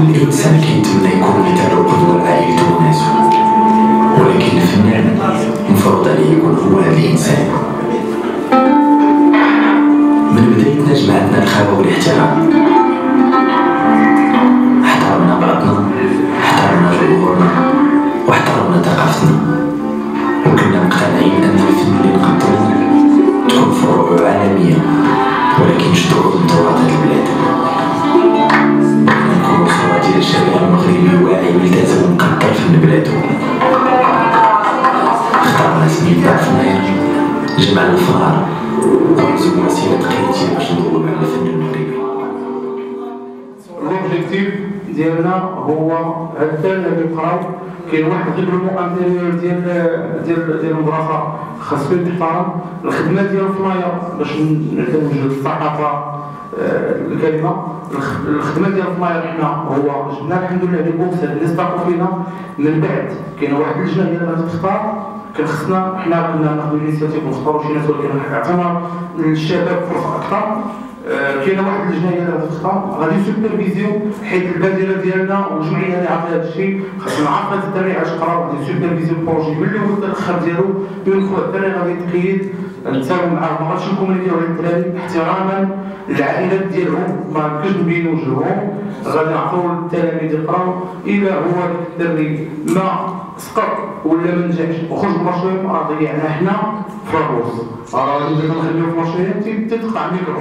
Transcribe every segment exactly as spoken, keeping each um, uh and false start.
كل انسان كيتمنى يكون مثال قدوه لعائلته وناسه، ولكن الفنان مفروض عليه يكون هو هذا الانسان. من بدايتنا جمعتنا الخاوه والاحترام، احترمنا بعضنا، احترمنا جمهورنا، واحترمنا ثقافتنا، وكنا مقتنعين ان الفن اللي نقدمو تكون فروعه عالميه ولكن جذوره من تراث هاد البلاد. بغينا نكونو صورة ديال الشباب المغربي واعي ملتزم ومقدر فن بلادو. اختارنا سميت دار فناير، جمعنا الفنار ودوزو وسيلة قيادية باش نضويو على الفن المغربي. لوبجيكتيف ديالنا هو هاد الدراري اللي كيقراو، كاين واحد غير المؤمن ديال ديال ديال المدرسه خاصو يحترم الخدمه ديالو في فناير باش نوجد الثقافه الكلمه. الخدمه ديال فناير حنا هو جبنا الحمد لله لي بوكس اللي استقوا فينا. من بعد كاينه واحد اللجنه هي اللي غادي تختار، كان خصنا حنا كنا ناخذ الانيسياتيف ونختاروا شي ناس، ولكن اعتبر للشباب فرصه اكثر. كاينه واحد اللجنه هي اللي غادي تختار، غادي سوبرفيزيو حيت البادره ديالنا والجمعيه اللي عارفه هذا الشيء خاصنا نعرف هاد الدراري علاش قراو، غادي سوبرفيزيو البروجي من الاول حتى الاخر ديالو. اون فوا الدراري غادي يتقيد نتساوي معاه، ما غاديش نكومونيكيو على الدراري احتراما للعائلات ديالهم، ما يمكنش نبينو وجههم. غادي نعطيو للتلاميذ يقراو، الا هو داك الدري ما سقط ولا ما نجحش وخرج من المشروع راه ضيعنا حنا في الروس، راه غادي نبقى نخليو في المشروع تتقطع الميكرو.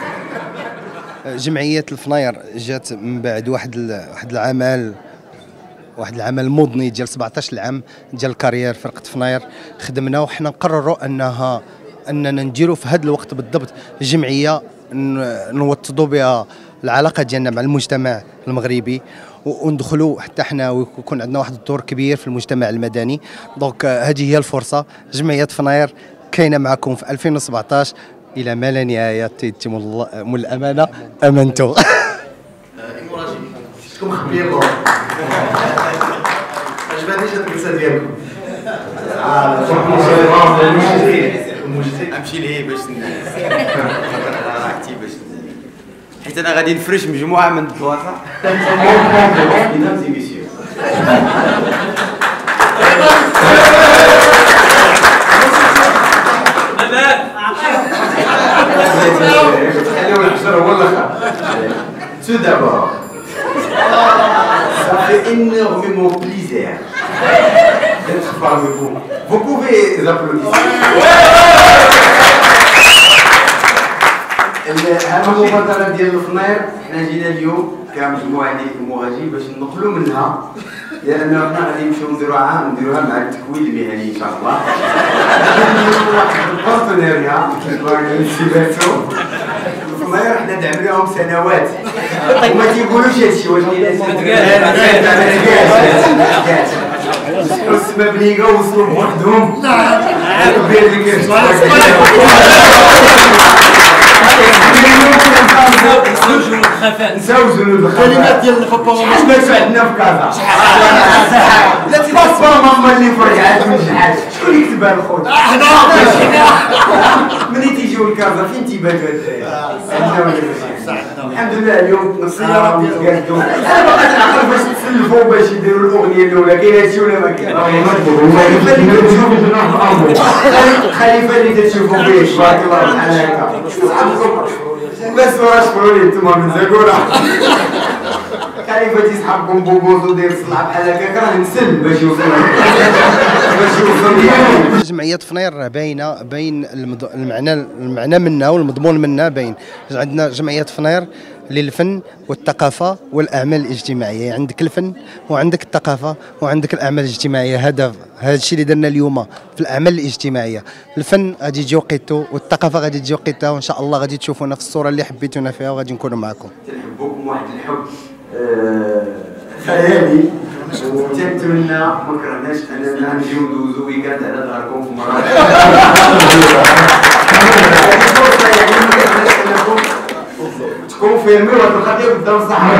جمعية الفناير جات من بعد واحد واحد العمل واحد العمل مضني ديال سبعطاش العام ديال الكارير فرقة فناير. خدمنا وحنا نقرروا انها اننا نديروا في هذا الوقت بالضبط جمعية نوطدوا بها العلاقه ديالنا مع المجتمع المغربي وندخلوا حتى حنا ويكون عندنا واحد الدور كبير في المجتمع المدني. دونك هذه هي الفرصه، جمعيه فناير كاينه معكم في ألفين وسبعطاش الى ما لا نهايه. تيتم من الامانه امنتو. شفتكم خبير عجبتني هاد الجلسه ديالكم. امشي ليه باش راحتي باش حيت انا غادي نفرش مجموعه من البلاصه. Tout d'abord, ça fait énormément plaisir d'être parmi vous. Vous pouvez les applaudir. أهم مبادرة ديال الفناير حنا جينا اليوم كمجموعة ديال المغازي باش ننقلوا منها، لأنه حنا غادي نمشيو نديرو عام نديروها مع التكوين المهني إن شاء الله. نديرو واحد البارتنيريا سيباتو الفناير حنا دعمناهم سنوات وما تيقولوش هادشي، ولكن السما بليغا وصلوا بوحدهم. نساو جنود الكلمات ديال الفوبا شحال عندنا في كازا، لا تبصر ماما اللي فرحات ونجحات شكون اللي كتبها الخوت؟ ملي تيجيو لكازا فين تيباتوا الدراري؟ الحمد لله اليوم نصيرة وتقادوا. انا باقي نعقل باش تسلفوا باش يديروا الاغنيه الاولى، كاين هادشي ولا ما كاين؟ خليفه اللي تشوفوا فيه تبارك الله بحال هكا بس ورا شكروا لي نتوما من زاكوره. خليفه تيسحبكم بوبوز ودير الصلع بحال هكا راه نسل باش يوصل باش يوصل. جمعيه فناير باينه باين المعنى المعنى منها والمضمون منها باين. عندنا جمعيه فناير للفن والثقافه والاعمال الاجتماعيه، عندك الفن وعندك الثقافه وعندك الاعمال الاجتماعيه. هذا هذا الشيء اللي درنا اليوم في الاعمال الاجتماعيه. الفن غادي يجي وقيته والثقافه غادي تجي وقيتها، وان شاء الله غادي تشوفونا في الصوره اللي حبيتونا فيها وغادي نكونوا معكم. تنحبوكم واحد الحب خيالي، وتنتمنى ما كرهناش اننا نجيو ندوزو ويكاند على داركم في مراكش. كونفيرمي واحد القضيه قدام الصحراء.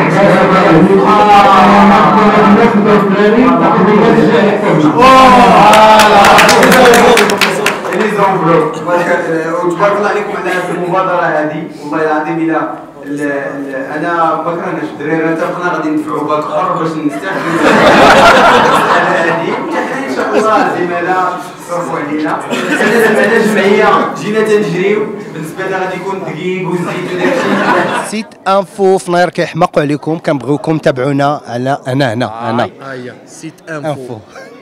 لي زونفلوب. وتبارك الله عليكم على هذه المبادره هذه، والله العظيم الا انا ما كرهناش الدراري، اتفقنا غادي ندفعوا باك اخر باش نستافدوا هذه، وحنا ان شاء الله الزملاء صرفوا علينا. حنا زعما جمعيه جينا تنجريو، بالنسبه لنا غادي يكون دقيق والزيت وداكشي. سيت انفو فناير كيحماقوا عليكم، كنبغيوكم تابعونا على انا هنا انا ها هي سيت انفو. انفو